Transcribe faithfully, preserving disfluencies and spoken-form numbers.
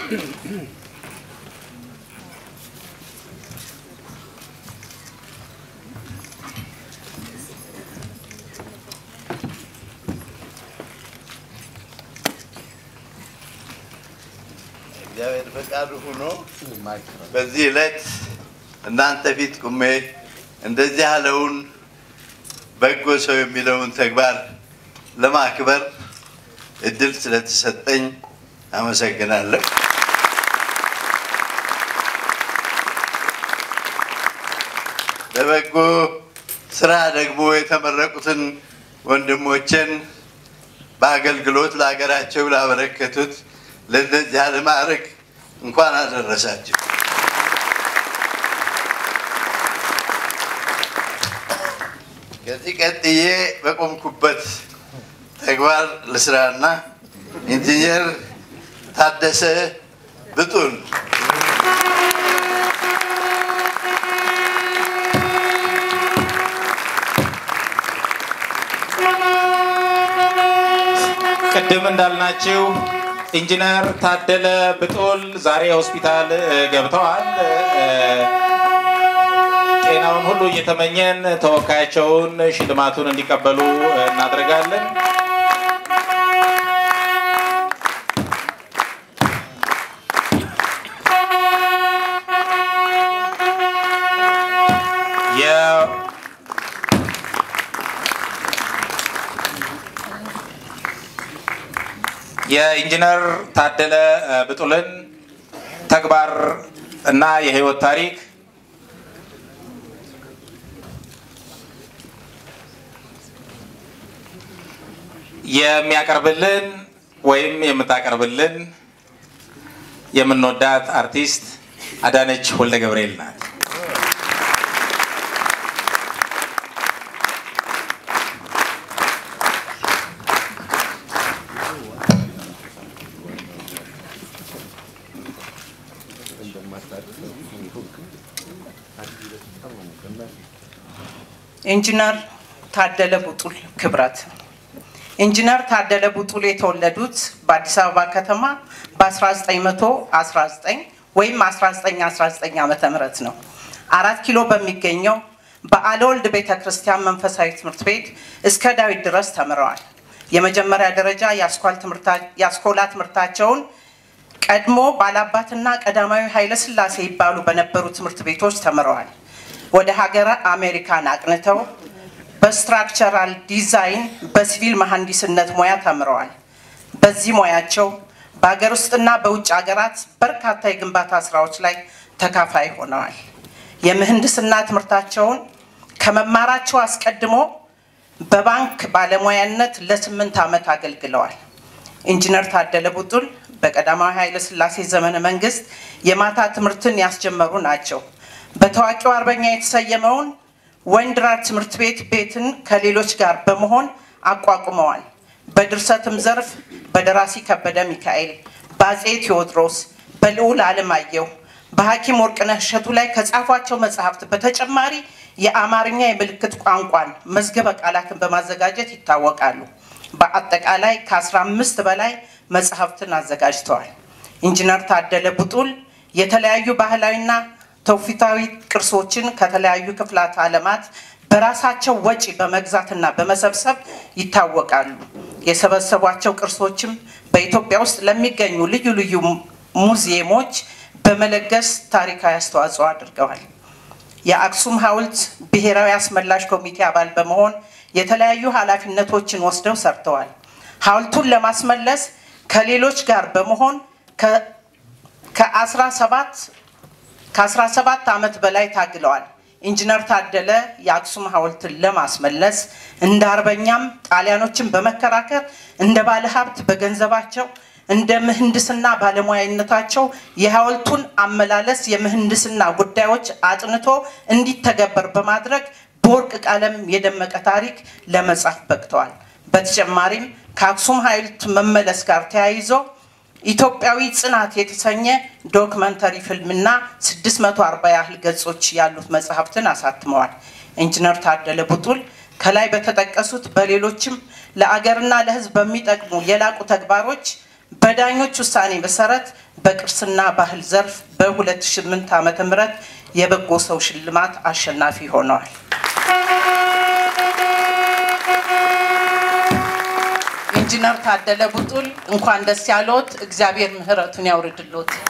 እግዚአብሔር ፈቃዱ ሆኖ በዚህ ዕለት እናንተ ፊት ቆሜ እንደዚህ ያለውን በጎ ሰው የሚለውን ተግባር ለማክበር እድል ስለተሰጠኝ አመሰግናለሁ። ለበጎ ስራ ደግሞ የተመረቁትን ወንድሞችን በአገልግሎት ለሀገራቸው ላበረከቱት ለዚህ ያለ ማዕረግ እንኳን አደረሳችሁ። ከዚህ ቀጥዬ በቆምኩበት ተግባር ለስራና ኢንጂነር ታደሰ ብጡል ቅድም እንዳልናችሁ ኢንጂነር ታደለ ብጡል ዛሬ ሆስፒታል ገብተዋል። ጤናውን ሁሉ እየተመኘን ተወካያቸውን ሽልማቱን እንዲቀበሉ እናደርጋለን። የኢንጂነር ታደለ ብጡልን ተግባር እና የህይወት ታሪክ የሚያቀርብልን ወይም የምታቀርብልን የምንወዳት አርቲስት አዳነች ወልደ ገብርኤል ናት። ኢንጂነር ታደለ ብጡል ክብራት ኢንጂነር ታደለ ብጡል የተወለዱት በአዲስ አበባ ከተማ በ1919 ወይም አስራ ዘጠኝ አስራ ዘጠኝ ዓመተ ምህረት ነው። አራት ኪሎ በሚገኘው በአለወልድ ቤተክርስቲያን መንፈሳዊ ትምህርት ቤት እስከ ዳዊት ድረስ ተምረዋል። የመጀመሪያ ደረጃ ያስኮላ ትምህርታቸውን ቀድሞ ባላባትና ቀዳማዊ ኃይለ ሥላሴ ይባሉ በነበሩ ትምህርት ቤቶች ተምረዋል። ወደ ሀገረ አሜሪካን አቅንተው በስትራክቸራል ዲዛይን በሲቪል መሐንዲስነት ሙያ ተምረዋል። በዚህ ሙያቸው በአገር ውስጥና በውጭ ሀገራት በርካታ የግንባታ ስራዎች ላይ ተካፋይ ሆነዋል። የምህንድስና ትምህርታቸውን ከመማራቸው አስቀድሞ በባንክ ባለሙያነት ለስምንት ዓመት አገልግለዋል። ኢንጂነር ታደለ ብጡል በቀዳማዊ ኃይለ ሥላሴ ዘመነ መንግስት የማታ ትምህርትን ያስጀመሩ ናቸው። በታዋቂው አርበኛ የተሰየመውን ወንድራር ትምህርት ቤት ቤትን ከሌሎች ጋር በመሆን አቋቁመዋል። በድርሰትም ዘርፍ በደራሲ ከበደ ሚካኤል፣ በአፄ ቴዎድሮስ፣ በልዑል አለማየሁ፣ በሐኪም ወርቅነህ እሸቱ ላይ ከጻፏቸው መጽሐፍት በተጨማሪ የአማርኛ የምልክት ቋንቋን መዝገበ ቃላትን በማዘጋጀት ይታወቃሉ። በአጠቃላይ ከ15 በላይ መጽሐፍትን አዘጋጅተዋል። ኢንጂነር ታደለ ብጡል የተለያዩ ባህላዊና ተውፊታዊ ቅርሶችን ከተለያዩ ክፍላት ዓለማት በራሳቸው ወጪ በመግዛትና በመሰብሰብ ይታወቃሉ። የሰበሰቧቸው ቅርሶችም በኢትዮጵያ ውስጥ ለሚገኙ ልዩ ልዩ ሙዚየሞች በመለገስ ታሪካዊ አስተዋጽኦ አድርገዋል። የአክሱም ሐውልት ብሔራዊ አስመላሽ ኮሚቴ አባል በመሆን የተለያዩ ኃላፊነቶችን ወስደው ሰርተዋል። ሐውልቱን ለማስመለስ ከሌሎች ጋር በመሆን ከ17 ከ17 ዓመት በላይ ታግለዋል። ኢንጂነር ታደለ የአክሱም ሐውልትን ለማስመለስ እንደ አርበኛም ጣሊያኖችን በመከራከር እንደ ባለሀብት በገንዘባቸው እንደ ምህንድስና ባለሙያነታቸው የሐውልቱን አመላለስ የምህንድስና ጉዳዮች አጥንቶ እንዲተገበር በማድረግ በወርቅ ቀለም የደመቀ ታሪክ ለመጻፍ በቅተዋል። በተጨማሪም ከአክሱም ሐውልት መመለስ ጋር ተያይዞ ኢትዮጵያዊ ጽናት የተሰኘ ዶክመንተሪ ፊልምና ስድስት መቶ አርባ ያህል ገጾች ያሉት መጽሐፍትን አሳትመዋል። ኢንጂነር ታደለ ብጡል ከላይ በተጠቀሱት በሌሎችም ለአገርና ለሕዝብ በሚጠቅሙ የላቁ ተግባሮች በዳኞች ውሳኔ መሰረት በቅርስና ባህል ዘርፍ በ2008 ዓመተ ምህረት የበጎ ሰው ሽልማት አሸናፊ ሆነዋል። ኢንጂነር ታደለ ቡጡል እንኳን ደስ ያሎት እግዚአብሔር ምህረቱን ያውርድልዎት።